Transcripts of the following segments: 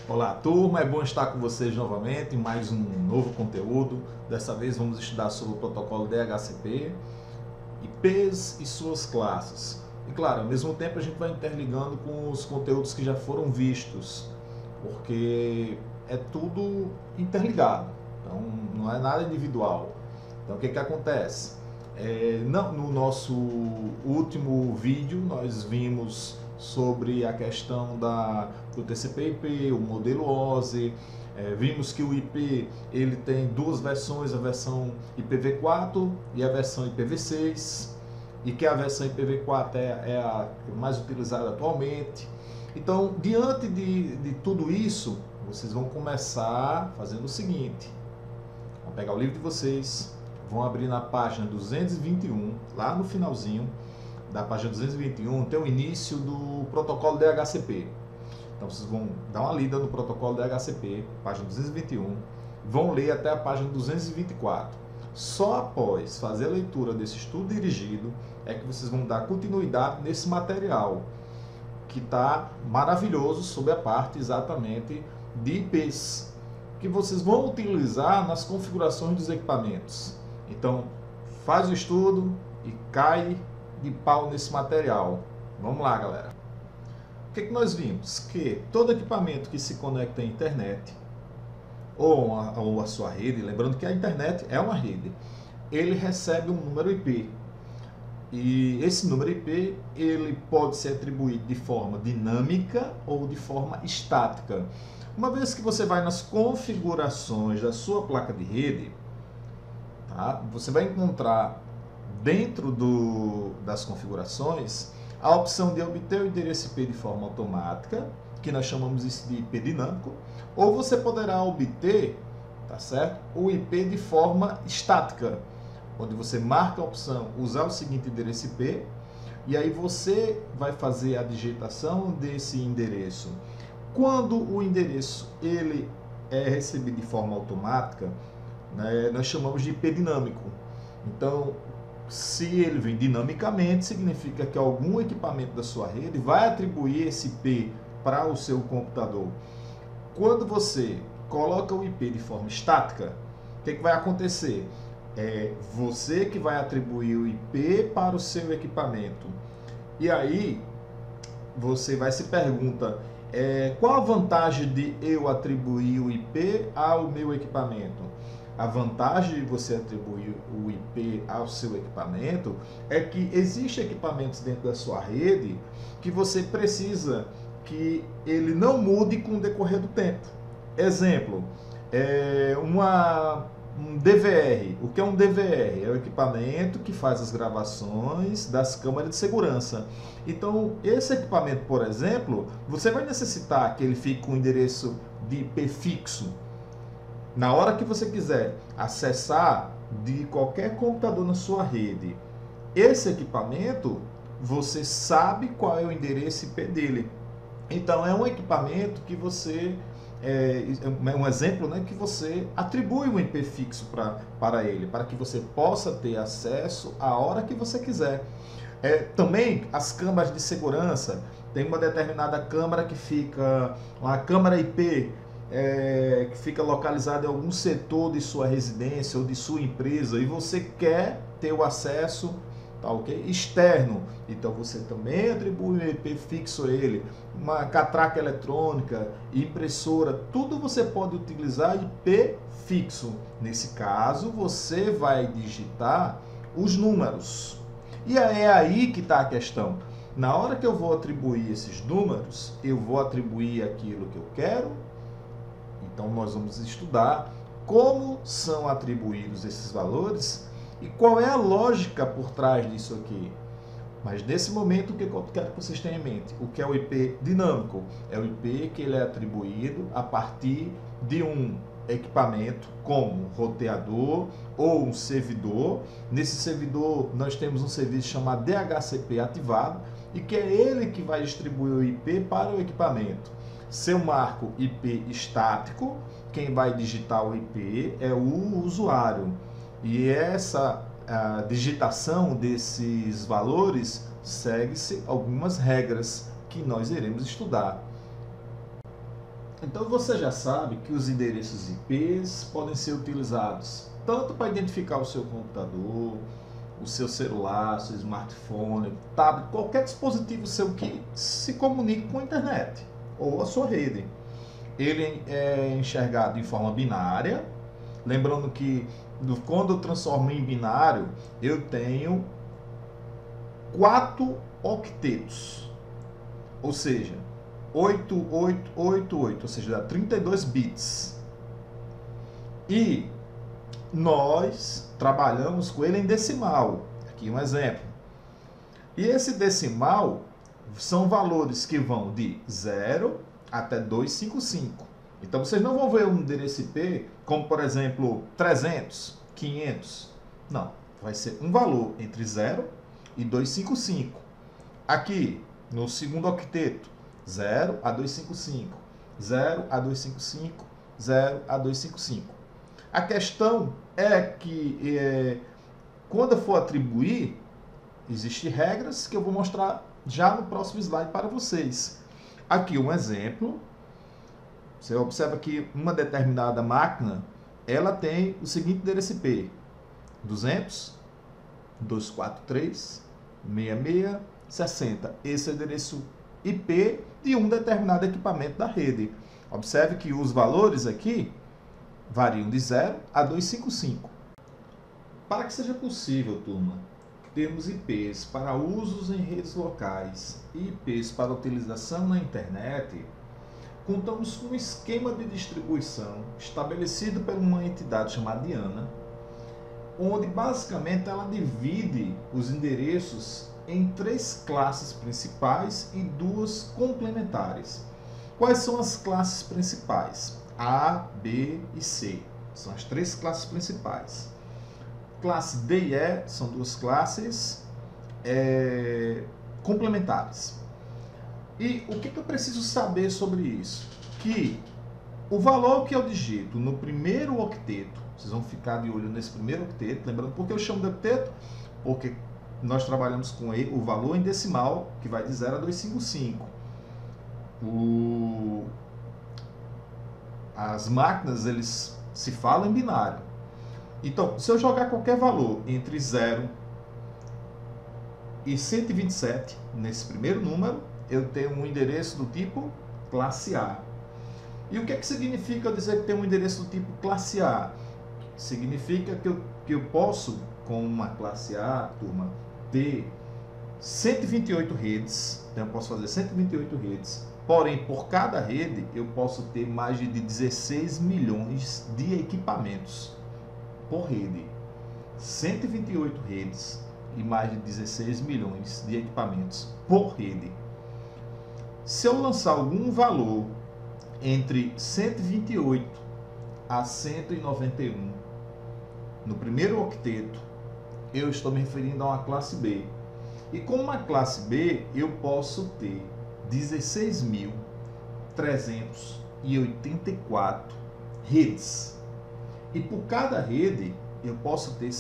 Olá, turma, é bom estar com vocês novamente em mais um novo conteúdo. Dessa vez vamos estudar sobre o protocolo DHCP, IPs e suas classes. E claro, ao mesmo tempo a gente vai interligando com os conteúdos que já foram vistos, porque é tudo interligado, então não é nada individual. Então o que acontece? No nosso último vídeo nós vimos sobre a questão do TCP/IP, o modelo OSI. Vimos que o IP ele tem duas versões, a versão IPv4 e a versão IPv6, e que a versão IPv4 é a mais utilizada atualmente. Então, diante de tudo isso, vocês vão começar fazendo o seguinte: vão pegar o livro de vocês, vão abrir na página 221, lá no finalzinho da página 221 tem o início do protocolo DHCP. Então vocês vão dar uma lida no protocolo DHCP, página 221, vão ler até a página 224. Só após fazer a leitura desse estudo dirigido é que vocês vão dar continuidade nesse material, que está maravilhoso sobre a parte exatamente de IPs, que vocês vão utilizar nas configurações dos equipamentos. Então, faz o estudo e cai de pau nesse material. Vamos lá, galera. O que nós vimos? Que todo equipamento que se conecta à internet ou a sua rede, lembrando que a internet é uma rede, ele recebe um número IP. E esse número IP ele pode ser atribuído de forma dinâmica ou de forma estática. Uma vez que você vai nas configurações da sua placa de rede, tá? Você vai encontrar dentro das configurações a opção de obter o endereço IP de forma automática, que nós chamamos isso de IP dinâmico, ou você poderá obter, tá certo, o IP de forma estática, onde você marca a opção usar o seguinte endereço IP, e aí você vai fazer a digitação desse endereço. Quando o endereço ele é recebido de forma automática, né, nós chamamos de IP dinâmico. Então, se ele vem dinamicamente, significa que algum equipamento da sua rede vai atribuir esse IP para o seu computador. Quando você coloca o IP de forma estática, o que vai acontecer? É você que vai atribuir o IP para o seu equipamento. E aí, você vai se pergunta, qual a vantagem de eu atribuir o IP ao meu equipamento? A vantagem de você atribuir o IP ao seu equipamento é que existem equipamentos dentro da sua rede que você precisa que ele não mude com o decorrer do tempo. Exemplo, um DVR. O que é um DVR? É o equipamento que faz as gravações das câmeras de segurança. Então, esse equipamento, por exemplo, você vai necessitar que ele fique com o endereço de IP fixo. Na hora que você quiser acessar de qualquer computador na sua rede esse equipamento, você sabe qual é o endereço IP dele. Então, é um equipamento que você, um exemplo, né, que você atribui um IP fixo para ele, para que você possa ter acesso a hora que você quiser. Também as câmeras de segurança, tem uma determinada câmera que fica, uma câmera IP, que fica localizada em algum setor de sua residência ou de sua empresa e você quer ter o acesso, tá, ok? Externo. Então você também atribui um IP fixo a ele. Uma catraca eletrônica, impressora, tudo você pode utilizar IP fixo. Nesse caso, você vai digitar os números. E é aí que está a questão. Na hora que eu vou atribuir esses números, eu vou atribuir aquilo que eu quero. Então, nós vamos estudar como são atribuídos esses valores e qual é a lógica por trás disso aqui. Mas, nesse momento, o que eu quero que vocês tenham em mente? O que é o IP dinâmico? É o IP que ele é atribuído a partir de um equipamento, como um roteador ou um servidor. Nesse servidor, nós temos um serviço chamado DHCP ativado e que é ele que vai distribuir o IP para o equipamento. Seu marco IP estático, quem vai digitar o IP é o usuário. E essa digitação desses valores segue-se algumas regras que nós iremos estudar. Então você já sabe que os endereços IPs podem ser utilizados tanto para identificar o seu computador, o seu celular, seu smartphone, tablet, qualquer dispositivo seu que se comunique com a internet ou a sua rede. Ele é enxergado em forma binária, lembrando que quando eu transformo em binário, eu tenho 4 octetos, ou seja, 8888, ou seja, dá 32 bits. E nós trabalhamos com ele em decimal. Aqui um exemplo. E esse decimal são valores que vão de 0 até 255. Então vocês não vão ver um endereço IP como, por exemplo, 300, 500. Não, vai ser um valor entre 0 e 255. Aqui, no segundo octeto, 0 a 255, 0 a 255, 0 a 255. A questão é que quando eu for atribuir, existem regras que eu vou mostrar já no próximo slide para vocês. Aqui um exemplo. Você observa que uma determinada máquina, ela tem o seguinte endereço IP: 200, 243, 66, 60. Esse é o endereço IP de um determinado equipamento da rede. Observe que os valores aqui variam de 0 a 255. Para que seja possível, turma, termos IPs para usos em redes locais e IPs para utilização na internet, contamos com um esquema de distribuição estabelecido por uma entidade chamada IANA, onde basicamente ela divide os endereços em 3 classes principais e 2 complementares. Quais são as classes principais? A, B e C. São as 3 classes principais. Classe D e E são 2 classes complementares. E o que eu preciso saber sobre isso? Que o valor que eu digito no primeiro octeto, vocês vão ficar de olho nesse primeiro octeto, lembrando por que eu chamo de octeto? Porque nós trabalhamos com o valor em decimal, que vai de 0 a 255. As máquinas, eles se falam em binário. Então, se eu jogar qualquer valor entre 0 e 127, nesse primeiro número, eu tenho um endereço do tipo classe A. E o que significa dizer que tem um endereço do tipo classe A? Significa que eu posso, com uma classe A, turma, ter 128 redes. Então, eu posso fazer 128 redes. Porém, por cada rede, eu posso ter mais de 16 milhões de equipamentos por rede. 128 redes e mais de 16 milhões de equipamentos por rede. Se eu lançar algum valor entre 128 a 191 no primeiro octeto, eu estou me referindo a uma classe B. E com uma classe B, eu posso ter 16.384 redes. E por cada rede, eu posso ter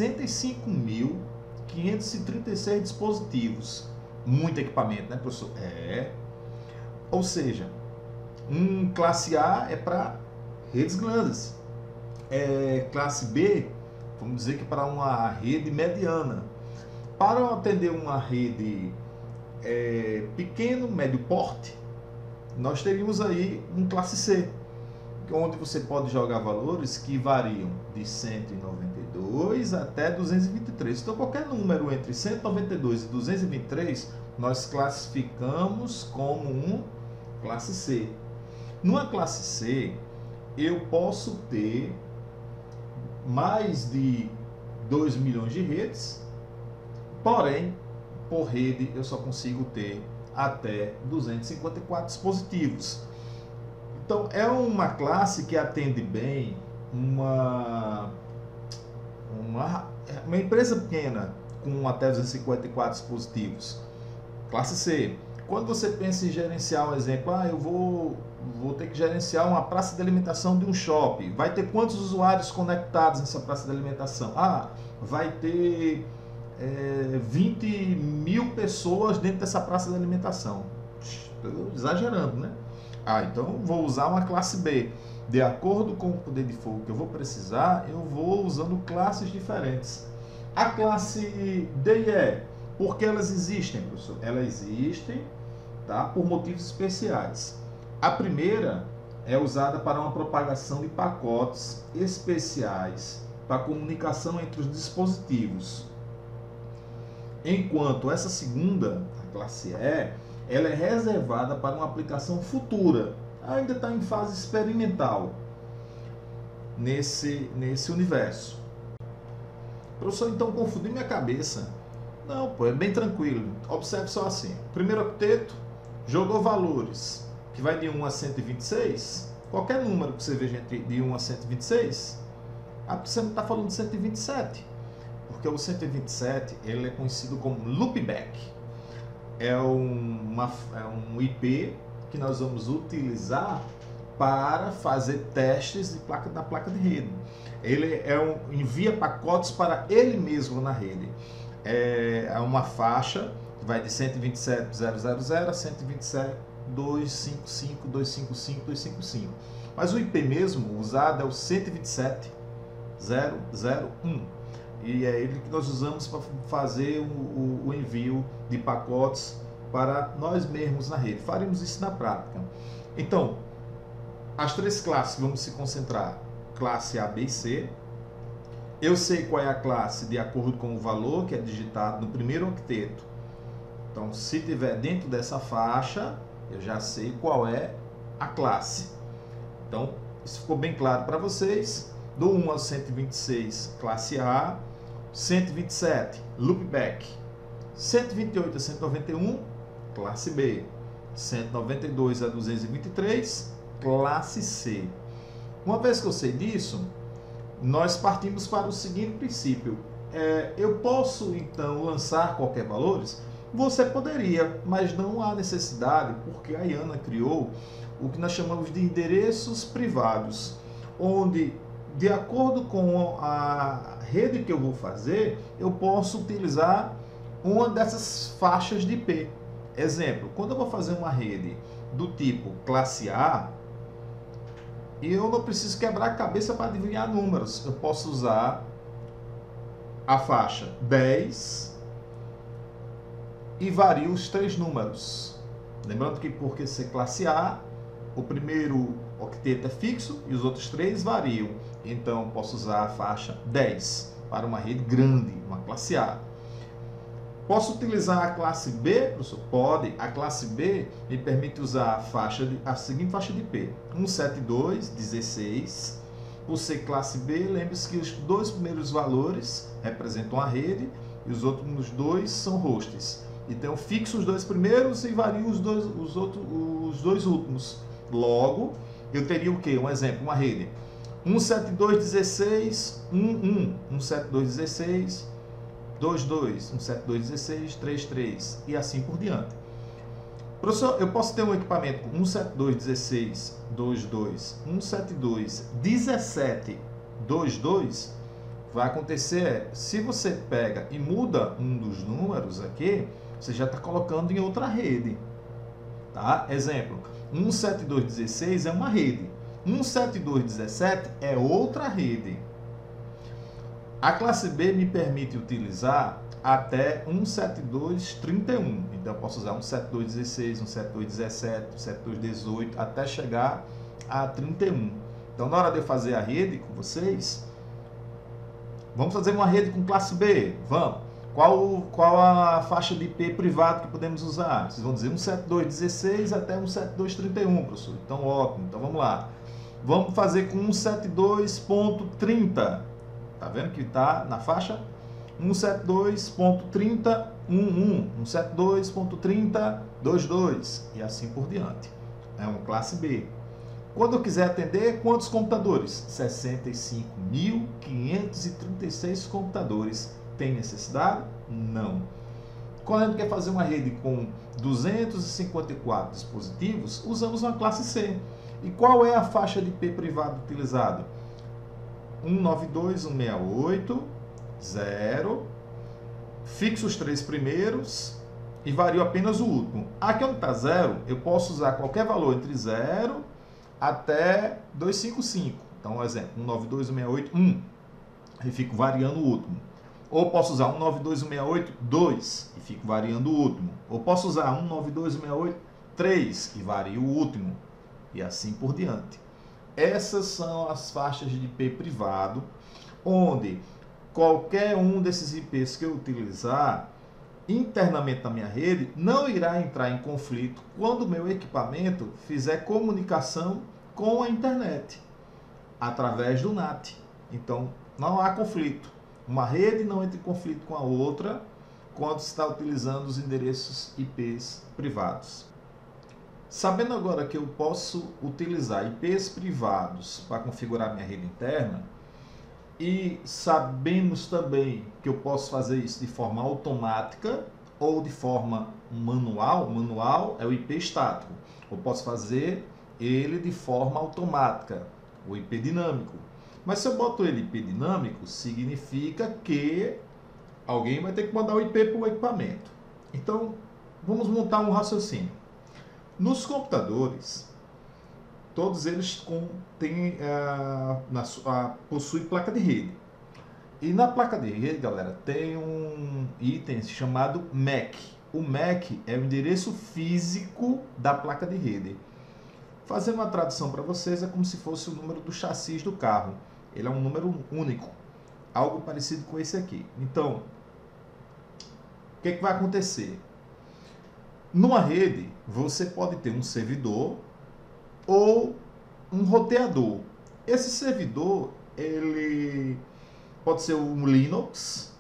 65.536 dispositivos. Muito equipamento, né, professor? Ou seja, classe A é para redes grandes. Classe B, vamos dizer que para uma rede mediana. Para atender uma rede pequeno, médio porte, nós teríamos aí um classe C, onde você pode jogar valores que variam de 192 até 223. Então, qualquer número entre 192 e 223, nós classificamos como um classe C. Numa classe C, eu posso ter mais de 2 milhões de redes, porém, por rede, eu só consigo ter até 254 dispositivos. Então, é uma classe que atende bem uma empresa pequena com até 254 dispositivos. Classe C. Quando você pensa em gerenciar um exemplo, eu vou ter que gerenciar uma praça de alimentação de um shopping. Vai ter quantos usuários conectados nessa praça de alimentação? Vai ter 20 mil pessoas dentro dessa praça de alimentação. Estou exagerando, né? Ah, então vou usar uma classe B. De acordo com o poder de fogo que eu vou precisar, eu vou usando classes diferentes. A classe D e E, por que elas existem, professor? Elas existem, tá, por motivos especiais. A primeira é usada para uma propagação de pacotes especiais para comunicação entre os dispositivos. Enquanto essa segunda, a classe E, ela é reservada para uma aplicação futura. Ainda está em fase experimental nesse universo. Professor, então confundi minha cabeça. Não, pô, é bem tranquilo. Observe só assim. Primeiro octeto jogou valores que vai de 1 a 126. Qualquer número que você veja entre de 1 a 126, você não está falando de 127. Porque o 127 ele é conhecido como loopback. É um IP que nós vamos utilizar para fazer testes da placa de rede. Ele envia pacotes para ele mesmo na rede. É uma faixa que vai de 127.0.0.0 a 127.255.255.255. Mas o IP mesmo usado é o 127.0.0.1. E é ele que nós usamos para fazer o envio de pacotes para nós mesmos na rede. Faremos isso na prática. Então, as três classes vamos se concentrar. Classe A, B e C. Eu sei qual é a classe de acordo com o valor que é digitado no primeiro octeto. Então, se tiver dentro dessa faixa, eu já sei qual é a classe. Então, isso ficou bem claro para vocês. Do 1 ao 126, classe A. 127, loopback. 128 a 191, classe B. 192 a 223, classe C. Uma vez que eu sei disso, nós partimos para o seguinte princípio. Eu posso, então, lançar qualquer valores? Você poderia, mas não há necessidade, porque a IANA criou o que nós chamamos de endereços privados, onde, de acordo com a rede que eu vou fazer, eu posso utilizar uma dessas faixas de IP. Exemplo, quando eu vou fazer uma rede do tipo classe A, eu não preciso quebrar a cabeça para adivinhar números. Eu posso usar a faixa 10 e vario os três números. Lembrando que por ser classe A, o primeiro octeto é fixo e os outros três variam. Então, posso usar a faixa 10 para uma rede grande, uma classe A. Posso utilizar a classe B, professor? Pode. A classe B me permite usar a seguinte faixa de IP. 172.16. Por ser classe B, lembre-se que os dois primeiros valores representam a rede e os outros dois são hosts. Então, fixo os dois primeiros e vario os dois últimos. Logo, eu teria o quê? Um exemplo, uma rede. 172.16.11, 172.16, 22, 172.16, 33 e assim por diante. Professor, eu posso ter um equipamento com 172.16.22, 172.17.22. Vai acontecer, se você pega e muda um dos números aqui, você já está colocando em outra rede. Tá? Exemplo, 172.16 é uma rede. 172.17 é outra rede. A classe B me permite utilizar até 172.31. Então, eu posso usar 172.16, 172.17, 172.18, até chegar a 31. Então, na hora de eu fazer a rede com vocês, vamos fazer uma rede com classe B. Vamos. Qual a faixa de IP privado que podemos usar? Vocês vão dizer 172.16 até 172.31, professor. Então, ótimo. Então, vamos lá. Vamos fazer com 172.30. Tá vendo que está na faixa? 172.30.11, 172.30.22 e assim por diante. É uma classe B. Quando eu quiser atender, quantos computadores? 65.536 computadores. Tem necessidade? Não. Quando a gente quer fazer uma rede com 254 dispositivos, usamos uma classe C. E qual é a faixa de IP privada utilizada? 192.168.0. Fixo os três primeiros e vario apenas o último. Aqui onde está 0, eu posso usar qualquer valor entre 0 até 255. Então, um exemplo, 192.168.1 e fico variando o último. Ou posso usar 192.168.2 e fico variando o último. Ou posso usar 192.168.3 e vario o último. E assim por diante. Essas são as faixas de IP privado, onde qualquer um desses IPs que eu utilizar internamente na minha rede não irá entrar em conflito quando o meu equipamento fizer comunicação com a internet, através do NAT. Então, não há conflito. Uma rede não entra em conflito com a outra quando se está utilizando os endereços IPs privados. Sabendo agora que eu posso utilizar IPs privados para configurar minha rede interna, e sabemos também que eu posso fazer isso de forma automática ou de forma manual. Manual é o IP estático. Eu posso fazer ele de forma automática, o IP dinâmico. Mas se eu boto ele IP dinâmico, significa que alguém vai ter que mandar o IP para o equipamento. Então, vamos montar um raciocínio. Nos computadores, todos eles possuem placa de rede. E na placa de rede, galera, tem um item chamado MAC. O MAC é o endereço físico da placa de rede. Fazendo uma tradução para vocês, é como se fosse o número do chassi do carro. Ele é um número único. Algo parecido com esse aqui. Então, o que vai acontecer? Numa rede, você pode ter um servidor ou um roteador. Esse servidor, ele pode ser um Linux,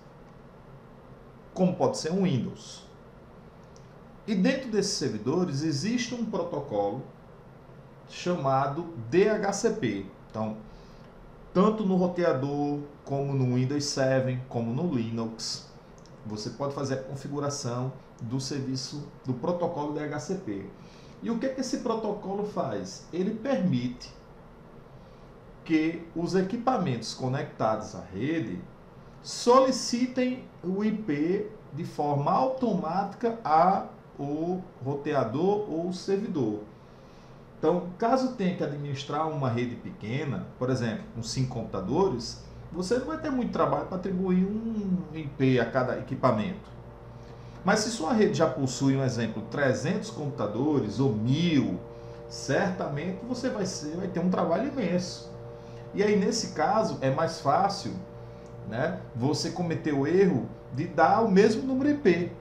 como pode ser um Windows. E dentro desses servidores existe um protocolo chamado DHCP. Então, tanto no roteador, como no Windows 7, como no Linux, você pode fazer a configuração do serviço, do protocolo DHCP. E o que esse protocolo faz? Ele permite que os equipamentos conectados à rede solicitem o IP de forma automática ao roteador ou o servidor. Então, caso tenha que administrar uma rede pequena, por exemplo, com 5 computadores, você não vai ter muito trabalho para atribuir um IP a cada equipamento. Mas se sua rede já possui, um exemplo, 300 computadores ou 1000, certamente você vai ter um trabalho imenso. E aí, nesse caso, é mais fácil, né, você cometer o erro de dar o mesmo número IP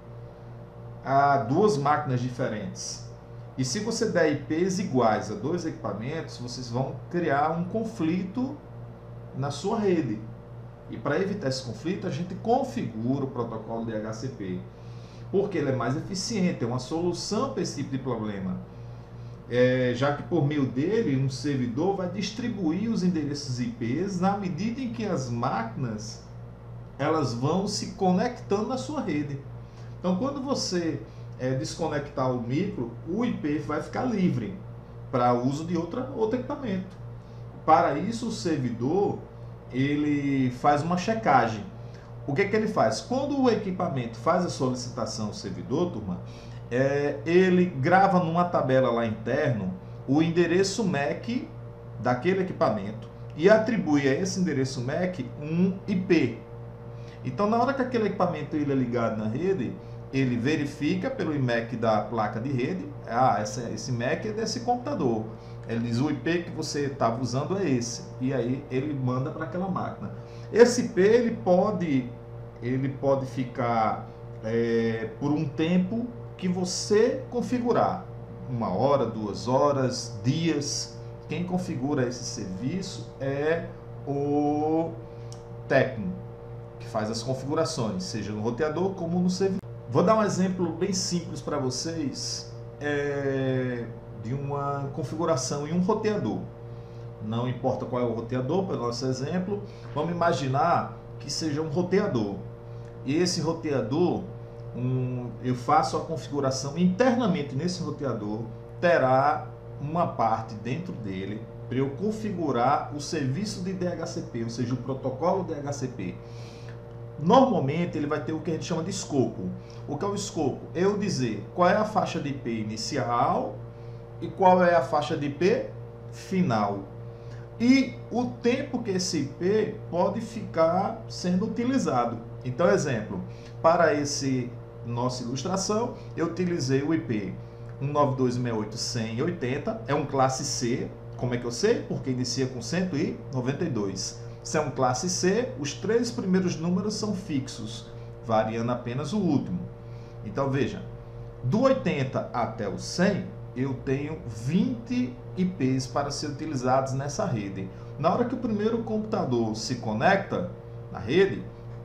a duas máquinas diferentes. E se você der IPs iguais a dois equipamentos, vocês vão criar um conflito na sua rede. E para evitar esse conflito, a gente configura o protocolo DHCP, porque ele é mais eficiente, é uma solução para esse tipo de problema. Já que por meio dele, um servidor vai distribuir os endereços IPs na medida em que as máquinas elas vão se conectando na sua rede. Então, quando você desconectar o micro, o IP vai ficar livre para uso de outro equipamento. Para isso, o servidor ele faz uma checagem. O que ele faz? Quando o equipamento faz a solicitação ao servidor, turma, ele grava numa tabela lá interno o endereço MAC daquele equipamento e atribui a esse endereço MAC um IP. Então, na hora que aquele equipamento ele é ligado na rede, ele verifica pelo IMAC da placa de rede, esse MAC é desse computador. Ele diz, o IP que você estava usando é esse. E aí ele manda para aquela máquina. Esse IP ele pode ficar por um tempo que você configurar. 1 hora, 2 horas, dias. Quem configura esse serviço é o técnico, que faz as configurações, seja no roteador como no servidor. Vou dar um exemplo bem simples para vocês de uma configuração em um roteador. Não importa qual é o roteador, para o nosso exemplo, vamos imaginar que seja um roteador. E esse roteador, eu faço a configuração internamente nesse roteador, terá uma parte dentro dele para eu configurar o serviço de DHCP, ou seja, o protocolo DHCP. Normalmente ele vai ter o que a gente chama de escopo. O que é o escopo? Eu dizer qual é a faixa de IP inicial e qual é a faixa de IP final. E o tempo que esse IP pode ficar sendo utilizado. Então, exemplo, para esse nossa ilustração, eu utilizei o IP 192.168.180, é um classe C. Como é que eu sei? Porque inicia com 192. Se é um classe C, os 3 primeiros números são fixos, variando apenas o último. Então, veja, do 80 até o 100, eu tenho 20 IPs para ser utilizados nessa rede. Na hora que o primeiro computador se conecta na rede,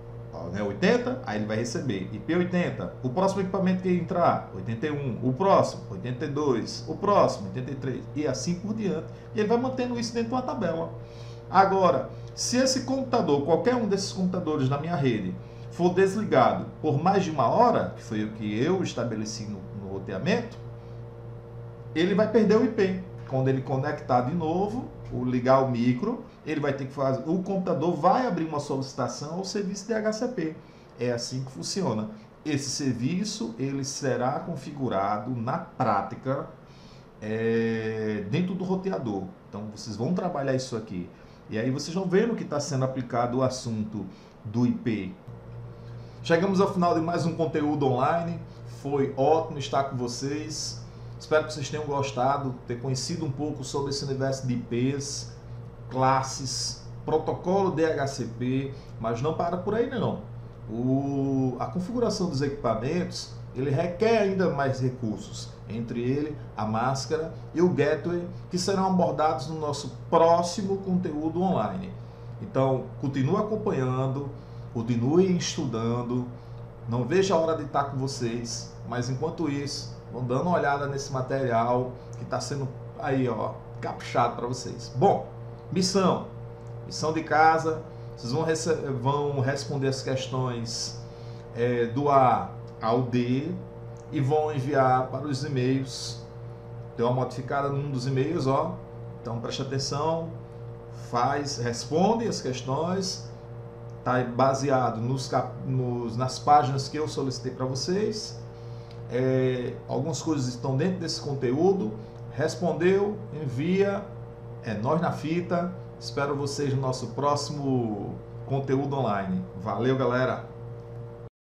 80, aí ele vai receber IP 80. O próximo equipamento que entrar, 81. O próximo, 82. O próximo, 83. E assim por diante. E ele vai mantendo isso dentro de uma tabela. Agora, se esse computador, qualquer um desses computadores na minha rede, for desligado por mais de uma hora, que foi o que eu estabeleci no roteamento, ele vai perder o IP. Quando ele conectar de novo, ligar o micro, ele vai ter que fazer, o computador vai abrir uma solicitação ao serviço DHCP. É assim que funciona. Esse serviço ele será configurado na prática dentro do roteador. Então vocês vão trabalhar isso aqui. E aí vocês vão vendo que está sendo aplicado o assunto do IP. Chegamos ao final de mais um conteúdo online. Foi ótimo estar com vocês. Espero que vocês tenham gostado, ter conhecido um pouco sobre esse universo de IPs, classes, protocolo DHCP, mas não para por aí não. A configuração dos equipamentos, ele requer ainda mais recursos, entre ele a máscara e o gateway, que serão abordados no nosso próximo conteúdo online. Então, continue acompanhando, continue estudando, não veja a hora de estar com vocês, mas enquanto isso, vão dando uma olhada nesse material que está sendo aí, ó, caprichado para vocês. Bom, missão de casa, vocês vão responder as questões do A ao D e vão enviar para os e-mails. Deu uma modificada num dos e-mails, ó. Então preste atenção, responde as questões, tá baseado nas páginas que eu solicitei para vocês. Algumas coisas estão dentro desse conteúdo. Respondeu, envia, nós na fita. Espero vocês no nosso próximo conteúdo online. Valeu, galera!